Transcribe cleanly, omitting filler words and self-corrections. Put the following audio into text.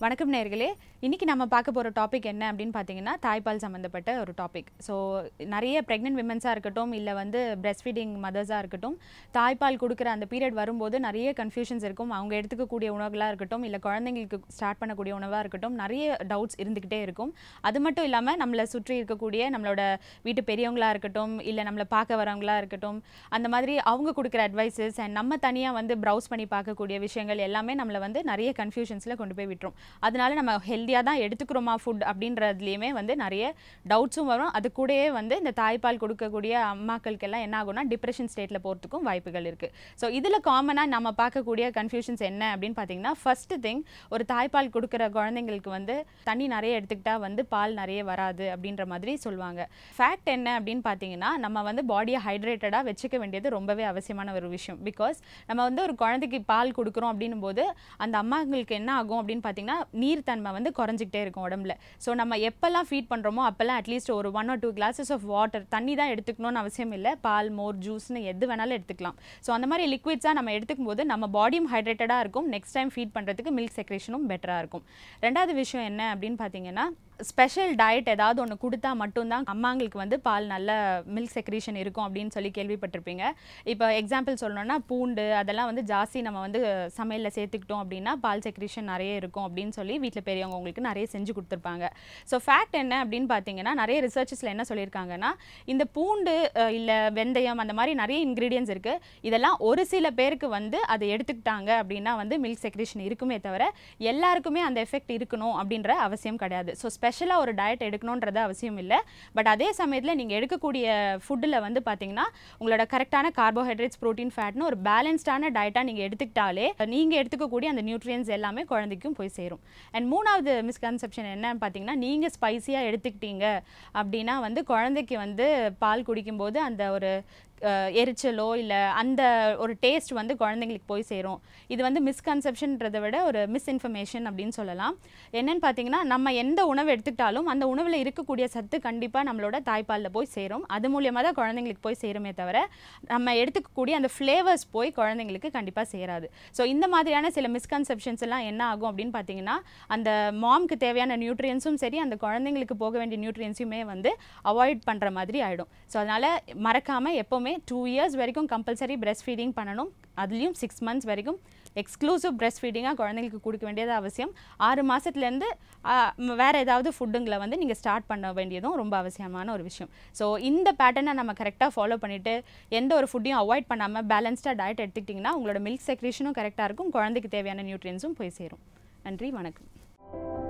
வணக்கம் நேயர்களே இன்னைக்கு நம்ம பார்க்க போற டாபிக் என்ன அப்படினு பாத்தீங்கன்னா தாய்ப்பால் சம்பந்தப்பட்ட ஒரு டாபிக் சோ நிறைய பிரெக்னன்ட் விமென்ஸா இருக்கட்டும் இல்ல வந்து breastfeeding மதர்ஸா இருக்கட்டும் தாய்ப்பால் கொடுக்கிற அந்த பீரியட் வரும்போது நிறைய கன்ஃபியூஷன்ஸ் இருக்கும் அவங்க எடுத்துக்க கூடிய உணவுகளா இருக்கட்டும் இல்ல குழந்தைகளுக்கு ஸ்டார்ட் பண்ண கூடிய உணவா இருக்கட்டும் நிறைய டவுட்ஸ் இருந்துகிட்டே இருக்கும் அது மட்டும் இல்லாம நம்மள சுற்றி இருக்க கூடிய நம்மளோட வீட்டு பெரியவங்களா இருக்கட்டும் இல்ல நம்மள பார்க்க வரவங்களா இருக்கட்டும் அந்த மாதிரி அவங்க கொடுக்கிற அட்வைसेस and நம்ம தனியா வந்து browse பண்ணி பார்க்க கூடிய விஷயங்கள் எல்லாமே நம்மள வந்து நிறைய கன்ஃபியூஷன்ஸ்ல கொண்டு போய் விட்டுரும் அதனால நம்ம ஹெல்தியா தான் எடுத்துக்கறோமா ஃபுட் அப்படின்றதுலயே வந்து நிறைய டவுட்ஸும் வரும் அது கூடவே வந்து இந்த தாய்ப்பால் கொடுக்க கூடிய அம்மாக்களுக்கு எல்லாம் என்ன ஆகும்னா டிப்ரஷன் ஸ்டேட்ல போறதுக்கும் வாய்ப்புகள் இருக்கு சோ இதுல காமனா நம்ம பார்க்க கூடிய கன்ஃபியூஷன்ஸ் என்ன அப்படினு பாத்தீங்கன்னா ஃபர்ஸ்ட் திங் ஒரு தாய்ப்பால் கொடுக்கிற குழந்தைகளுக்கு வந்து தண்ணி நிறைய எடுத்துக்கிட்டா வந்து பால் நிறைய வராது அப்படின்ற மாதிரி சொல்வாங்க ஃபேக்ட் என்ன அப்படினு பாத்தீங்கன்னா நம்ம வந்து பாடியை ஹைட்ரேட்டடா வெச்சுக்க வேண்டியது ரொம்பவே அவசியமான ஒரு விஷயம் பிகாஸ் நம்ம வந்து ஒரு குழந்தைக்கு பால் கொடுக்கறோம் அப்படினும்போது அந்த அம்மாங்களுக்கு என்ன ஆகும் அப்படினு பாத்தீங்கன்னா நீர் தன்மை வந்து குறஞ்சிட்டே இருக்கும் உடம்புல சோ நம்ம எப்பலாம் ஃபீட் பண்றோமோ அப்பலாம் அட்லீஸ்ட் ஒரு 1 or 2 glasses of water தண்ணி தான் எடுத்துக்கணும்னு அவசியம் இல்ல பால் மோர் ஜூஸ்னு எது வேணாலும் எடுத்துக்கலாம் சோ அந்த மாதிரி லிக்விட்ஸா நம்ம எடுத்துக்கும்போது நம்ம பாடியும் ஹைட்ரேட்டடா இருக்கும் நெக்ஸ்ட் டைம் ஃபீட் பண்றதுக்கு மில்க் செக்ரேஷனும் பெட்டரா இருக்கும் ரெண்டாவது விஷயம் என்ன அப்படினு பாத்தீங்கன்னா ஸ்பெஷல் டயட் ஏதாவது ஒன்று கொடுத்தா மட்டும்தான் அம்மாங்களுக்கு வந்து பால் நல்ல மில்க் செக்ரேஷன் இருக்கும் அப்படின்னு சொல்லி கேள்விப்பட்டிருப்பீங்க இப்போ எக்ஸாம்பிள் சொல்லணும்னா பூண்டு அதெல்லாம் வந்து ஜாஸ்தி நம்ம வந்து சமையலில் சேர்த்துக்கிட்டோம் அப்படின்னா பால் செக்ரேஷன் நிறைய இருக்கும் அப்படின்னு சொல்லி வீட்டில் பெரியவங்க உங்களுக்கு நிறைய செஞ்சு கொடுத்துருப்பாங்க ஸோ ஃபேக்ட் என்ன அப்படின்னு பார்த்தீங்கன்னா நிறைய ரிசர்ச்சஸில் என்ன சொல்லியிருக்காங்கன்னா இந்த பூண்டு இல்லை வெந்தயம் அந்த மாதிரி நிறைய இன்க்ரீடியன்ஸ் இருக்குது இதெல்லாம் ஒரு சில பேருக்கு வந்து அதை எடுத்துக்கிட்டாங்க அப்படின்னா வந்து மில்க் செக்ரேஷன் இருக்குமே தவிர எல்லாருக்குமே அந்த எஃபெக்ட் இருக்கணும் அப்படின்ற அவசியம் கிடையாது ஸோ ஸ்பெஷலா ஒரு டயட் எடுக்கணும்ன்றது அவசியம் இல்ல பட் அதே சமயத்துல நீங்க எடுக்கக்கூடிய ஃபுட்ல வந்து பாத்தீங்கன்னா உங்களோட கரெக்ட்டான கார்போஹைட்ரேட்ஸ் புரோட்டீன் ஃபேட்னு ஒரு பேலன்ஸ்டான டயட்டா நீங்க எடுத்துக்கிட்டாலே நீங்க எடுத்துக்க கூடிய அந்த நியூட்ரியன்ட்ஸ் எல்லாமே குழந்தைக்கும் போய் சேரும் அண்ட் மூணாவது மிஸ்கன்செப்ஷன் என்னன்னு பாத்தீங்கன்னா நீங்க ஸ்பைசியா எடுத்துக்கிட்டீங்க அப்படினா வந்து குழந்தைக்கு வந்து பால் குடிக்கும்போது அந்த ஒரு எரிச்சலோ இல்ல அந்த ஒரு டேஸ்ட் வந்து குழந்தைகளுக்கு போய் சேரும் இது வந்து மிஸ்கன்செப்ஷன்ன்றதை விட ஒரு மிஸ்இன்ஃபர்மேஷன் அப்படின்னு சொல்லலாம் என்னன்னு பாத்தீங்கன்னா நம்ம எந்த உணவு எடுத்துக்கிட்டாலும் அந்த உணவுல இருக்கக்கூடிய சத்து கண்டிப்பா நம்மளோட தாய்ப்பால்ல போய் சேரும் அது மூலமா தான் குழந்தைகளுக்கு போய் சேருமே தவிர நம்ம எடுத்துக்கக்கூடிய அந்த ஃப்ளேவர்ஸ் போய் குழந்தைகளுக்கு கண்டிப்பா சேராது ஸோ இந்த மாதிரியான சில மிஸ்கன்செப்ஷன்ஸ் எல்லாம் என்ன ஆகும் அப்படின்னு பாத்தீங்கன்னா அந்த மாம்க்கு தேவையான நியூட்ரியன்ஸும் சரி அந்த குழந்தைங்களுக்கு போக வேண்டிய நியூட்ரியன்ஸுமே வந்து அவாய்ட் பண்ற மாதிரி ஆயிடும் ஸோ அதனால மறக்காம எப்பவுமே 2 years வரைக்கும் கம்பல்சரி breastfeeding பண்ணணும் அதுலயும் 6 months வரைக்கும் எக்ஸ்க்ளூசிவ் breastfeeding குழந்தைகளுக்கு கொடுக்க வேண்டியது அவசியம் 6 மாசத்துல இருந்து வேற ஏதாவது ஃபுட்டுங்களை வந்து நீங்க ஸ்டார்ட் பண்ண வேண்டியதும் ரொம்ப அவசியமான ஒரு விஷயம் ஸோ இந்த பேட்டர்னை நம்ம கரெக்டாக ஃபாலோ பண்ணிட்டு எந்த ஒரு ஃபுட்டையும் அவாய்ட் பண்ணாம பேலன்ஸ்டா டயட் எடுத்துக்கிட்டிங்கன்னா உங்களோட மில்க் செக்ரேஷனும் கரெக்டாக இருக்கும் குழந்தைக்கு தேவையான நியூட்ரியன்ஸும் போய் சேரும் நன்றி வணக்கம்